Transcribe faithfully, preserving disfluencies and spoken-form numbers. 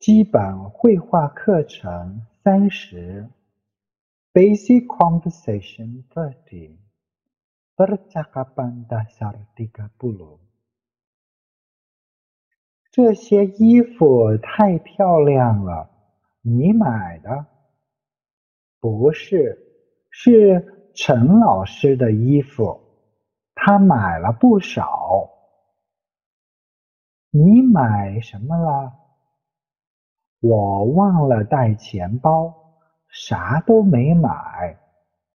基本绘画课程三十 Basic Conversation thirty Percakapan dasar tiga puluh 这些衣服太漂亮了，你买的？不是，是陈老师的衣服，他买了不少。你买什么了？我忘了带钱包，啥都没买。